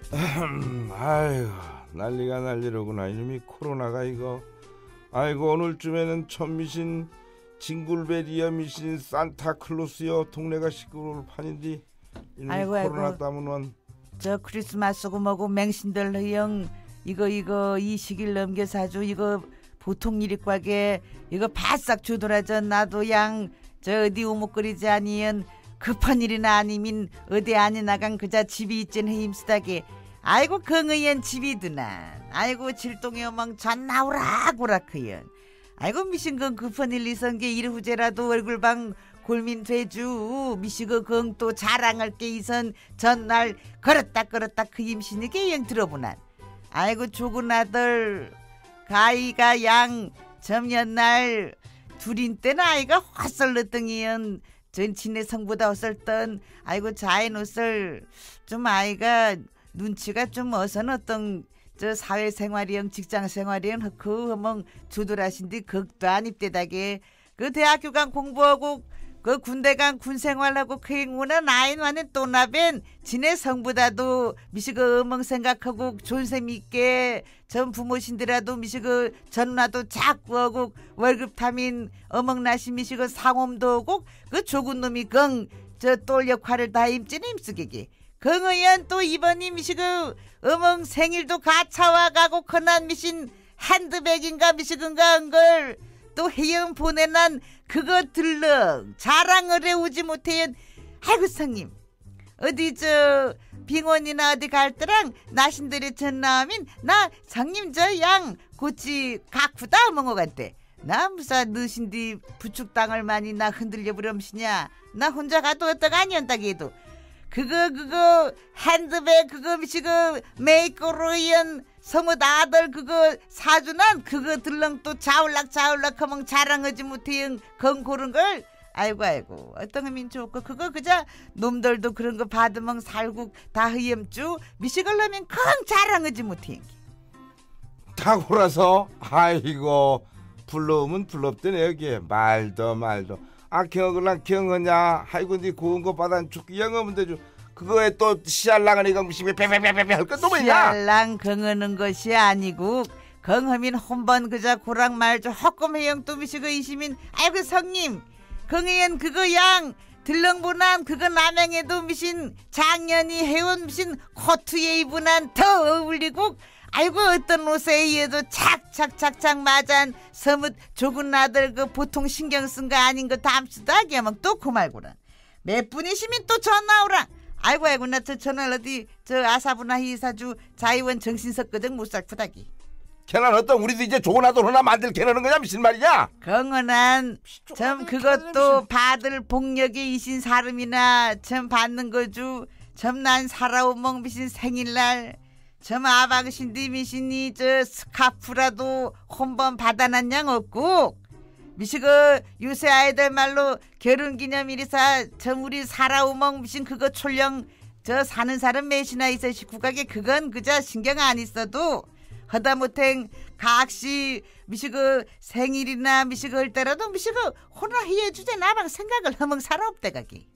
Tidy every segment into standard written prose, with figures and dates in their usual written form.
아이고 난리가 난리로구나 이놈이 코로나가 이거. 아이고 오늘쯤에는 천미신 징글베리아 미신 산타클로스여 동네가 시끄러울 판인데 이놈이 코로나 때문은 저 크리스마스고 뭐고 맹신들 허영 이거 이 시기를 넘겨서 아주 이거 보통 일이과게 이거 바싹 주더라져. 나도 양 저 어디 우뭇거리지 아니연 급한 일이나 아니면 어디 아니 나간 그자 집이 있진 힘쓰다게. 아이고 긍의연 집이 드나. 아이고 질동이 어멍 전 나오라고라 크연. 아이고 미신건 급한 일 있은게 일후제라도 얼굴방 골민 돼주 미시거 건 또 자랑할 게 있은 전날 걸었다 그 임신이게 영 들어보난. 아이고 조군 아들 가이가 양 점연날 둘인 때는 아이가 헛설렀더니연 전친의 성보다 헛설던. 아이고 자인 옷을 좀 아이가 눈치가 좀 어선 어떤 저 사회생활이영 직장생활이영 그 허멍 주돌하신디 극도 안 입대다게. 그 대학교 간 공부하고 그 군대 간 군생활하고 그 행운은 아인와는 또 나벤 지네 성보다도 미시그 어멍 생각하고 존셈 있게 전 부모신들라도 미시그 전나도 자꾸 하고 월급 타민 어멍 나시 미시그 상홈도 하고 그 조군 놈이 저 똘 역할을 다 임찌는 임쓰게게. 긍의연 또 이번이 미시그 어멍 생일도 가차와 가고 커난 미신 핸드백인가 미시근가 한걸 또 해영 보내난 그거 들렁 자랑을 해오지 못해연. 아이고 성님 어디 저 빙원이나 어디 갈 때랑 나신들의 전나오민 나 성님 저 양 고치 가쿠다 먹어 갔대. 나 무사 너신디 부축당을 많이 나 흔들려 부렴시냐. 나 혼자 가도 어떡 아니었다게 해도 그거 핸드백 그거 미시그 메이커로연 성우 아들 그거 사주난 그거 들렁 또 자울락 하면 자랑하지 못해요 건고른 걸. 아이고 어떤 의민 좋고 그거 그자 놈들도 그런 거 받으면 살국 다 흐염쭈 미식을 하면 큰 자랑하지 못해 탁오라서. 아이고 불러오면 불럽대네 여기 말도 경을랑 경하냐. 아이고 니 고운 거 받아 죽기 영하면 되죠. 그거에 또 시알랑하니까 무슨 배배배배 할 것도 뭐냐. 시알랑 경하는 것이 아니고 경하민 혼번 그자 고랑 말죠 헛금해영 또 미시고 이시민. 아이고 성님 경혜연 그거 양 들렁보난 그거 남양에도 미신 작년이 해온 미신 코트에 입은한 더 어울리고. 아이고 어떤 옷에 의해도 착착 맞은 서뭇 조군 아들 그 보통 신경 쓴 거 아닌 거 담수다게 하면 또 고말고라. 몇 분이시면 또 전화 오라. 아이고 나 저 전화 어디 저 아사부나 희사주 자의원 정신석거든 못살푸다기. 걔는 어떤 우리도 이제 좋은 아들 하나 만들 걔라는 거냐 미친 말이냐. 경은한 참 그것도 받을 복력의 이신 사람이나 참 받는 거주. 참 난 살아오멍 미신 생일날 참 아방신디 미신이 저 스카프라도 한번 받아난 양 없고 미시그 요새 아이들 말로 결혼기념일이사 참 우리 살아오멍 미신 그거 촐령 저 사는 사람 몇이나 있어 식구가게 그건 그저 신경 안 있어도 하다못해 각시 미시그 생일이나 미시그 할 때라도 미시그 호나 해주제 나방 생각을 허멍 살아 없대가기.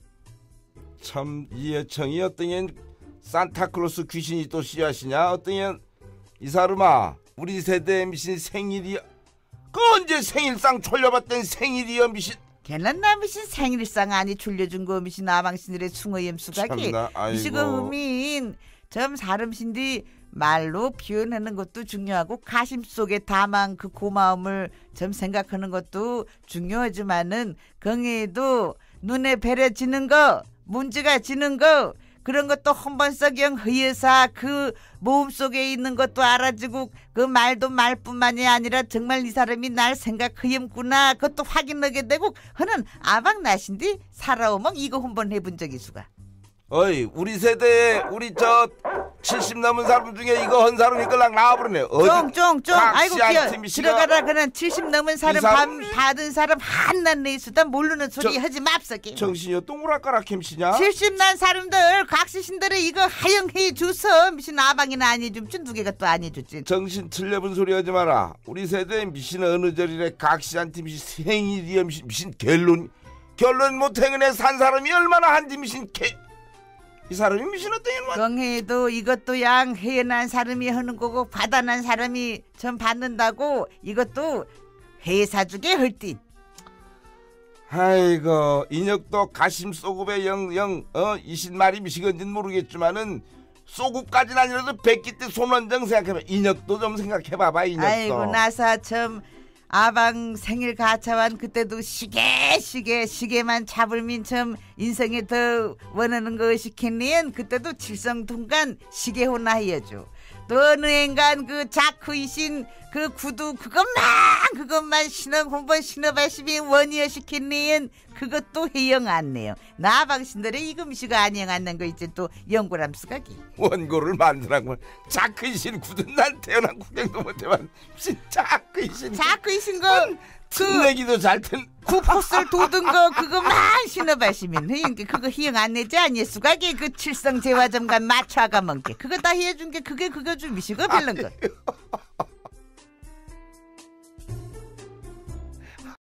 참 이해청이 어떤 산타클로스 귀신이 또 씨앗이냐. 어떤 이 사람아 우리 세대 미신 생일이 그 언제 생일상 졸려봤던 생일이여 미신. 걔는 나 미신 생일상 아니 졸려준 거 미신 나방신들의 숭어염수가기. 미시그 의민 점 사람신디 말로 표현하는 것도 중요하고 가심 속에 담은 그 고마움을 좀 생각하는 것도 중요하지만은 경애도 눈에 배려지는 거 문제가 지는 거 그런 것도 헌번석영 흐여사 그 모음 속에 있는 것도 알아주고 그 말도 말뿐만이 아니라 정말 이 사람이 날 생각 흐염구나 그것도 확인하게 되고 하는 아방 나신디 살아오면 이거 한번 해본 적이 수가. 어이 우리 세대에 우리 저 70 넘은 사람 중에 이거 한 사람이 끌랑 나와버리네. 쫑 아이고 귀여 들어가라. 그는 70 넘은 사람 받은 사람 한낱 내수다 모르는 소리 하지 맙석이. 정신이여 똥오락가락 캠시냐. 70 난 사람들 각시신들을 이거 하영해 주서 미신 아방이나 안 해줌 두 개가 또 안 해줬지. 정신 틀려본 소리 하지 마라. 우리 세대에 미신 어느 절이래 각시한테 미신 생일이여 미신 결론 못 행은에 산 사람이 얼마나 한지 미신 이 사람이 미신 어떤 뭐 경해도 이것도 양 해난 사람이 하는 거고 받아난 사람이 전 받는다고 이것도 회사주게 헐띠. 아이고 인혁도 가심 소급에 영영 이신말이 미시건지는 모르겠지만은 소급까지는 아니라도 백기 때 손원정 생각해봐. 인혁도 좀 생각해봐봐. 인혁도. 아이고 나사 참 아방 생일 가차완 그때도 시계만 잡을민 참 인생에 더 원하는 거 시켰니엔 그때도 칠성통간 시계 혼나 해야죠. 또 어느 앵간 그 자크이신 그 구두 그것만 한번 신어봐시면 원이어 시켰니엔 그것도 해영 안네요. 나방신들의 이금시가 안녕 안는 거 이제 또 연구람스가기 원고를 만들라고 자크이신 굳은 난 태어난 구경도 못해봤. 자크이신 거 잘텐 구포슬 돋은 거 그거만 신어봐시면 그거 희영 안 내지 아니수가게 그 칠성재화점간 맞춰가 먹게 그거 다 해준 게 그게 그거 좀 미시고 별론 거.